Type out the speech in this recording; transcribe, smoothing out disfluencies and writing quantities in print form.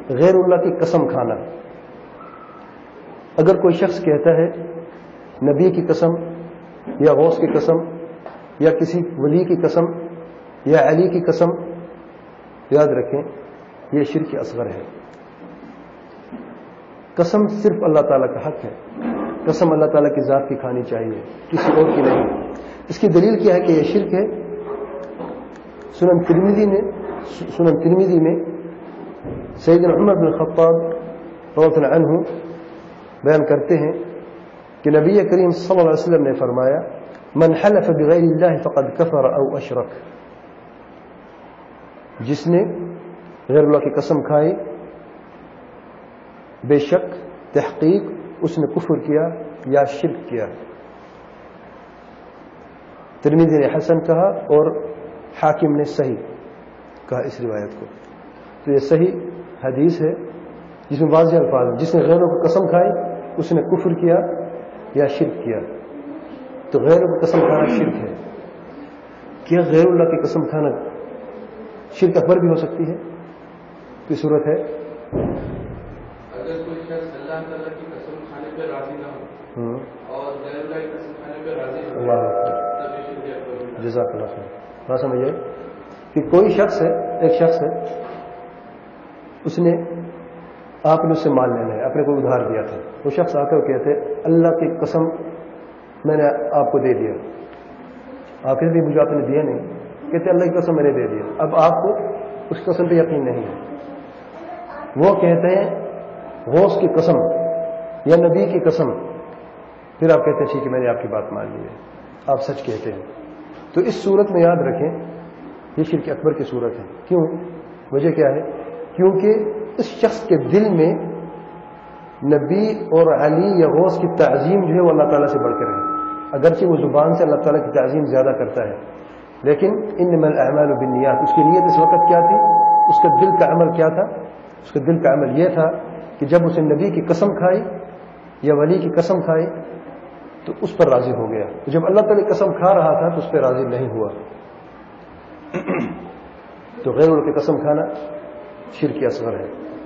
غیر اللہ کی قسم کھانا. اگر کوئی شخص کہتا ہے نبی کی قسم یا غوث کی قسم یا کسی ولی کی قسم یا علی کی قسم، یاد رکھیں یہ شرک اصغر ہے. قسم صرف اللہ تعالیٰ کا حق ہے. قسم اللہ تعالیٰ کی ذات کی کھانی چاہیے، کسی اور کی نہیں. اس کی دلیل کیا ہے کہ یہ شرک ہے؟ سنن ترمذی میں سیدنا عمر بن الخطاب رضی اللہ عنہ بیان کرتے ہیں کہ نبی کریم صلی اللہ علیہ وسلم نے فرمایا من حلف بغیر اللہ فقد کفر او اشرک. جس نے غیر اللہ کی قسم کھائی بے شک تحقیق اس نے کفر کیا یا شرک کیا. ترمذی نے حسن کہا اور حاکم نے صحیح کہا اس روایت کو. تو یہ صحیح حدیث ہے جس میں واضح الفاظ ہیں. جس نے غیروں کی قسم کھائی اس نے کفر کیا یا شرک کیا. تو غیروں کی قسم کھانا شرک ہے. کیا غیر اللہ کی قسم کھانا شرک اکبر بھی ہو سکتی ہے؟ کی صورت ہے اگر کوئی شخص اللہ تعالیٰ کی قسم کھانے پہ راضی نہ ہو اور غیر اللہ کی قسم کھانے پہ راضی ہو، تب یہ شرک اکبر ہے. جزاک اللہ خیر. بات سمجھے کہ کوئی شخص ہے، ایک شخص ہے، اس نے آپ نے اس سے مال لینا ہے، آپ نے کوئی ادھار دیا تھا. وہ شخص آ کر کہتے اللہ کی قسم میں نے آپ کو دے دیا. آپ کہتے مجھے آپ نے دیا نہیں. کہتے اللہ کی قسم میں نے دے دیا. اب آپ کو اس قسم پہ یقین نہیں ہے. وہ کہتے ہیں غوث کی قسم یا نبی کی قسم. پھر آپ کہتے ہیں ٹھیک ہے میں نے آپ کی بات مان لی ہے، آپ سچ کہتے ہیں. تو اس صورت میں یاد رکھیں یہ شرک اکبر کی صورت ہے. کیوں؟ وجہ کیا ہے؟ کیونکہ اس شخص کے دل میں نبی اور علی یا غوث کی تعظیم جو ہے وہ اللہ تعالیٰ سے بڑھ کر ہے. اگرچہ وہ زبان سے اللہ تعالیٰ کی تعظیم زیادہ کرتا ہے، لیکن انما الاعمال بالنیات، اس کی نیت اس وقت کیا تھی؟ اس کا دل کا عمل کیا تھا؟ اس کا دل کا عمل یہ تھا کہ جب اسے نبی کی قسم کھائی یا ولی کی قسم کھائی تو اس پر راضی ہو گیا. جب اللہ تعالیٰ کی قسم کھا رہا تھا تو اس پہ راضی نہیں ہوا. تو غیر اللہ کی قسم کھانا شرک اصغر ہے.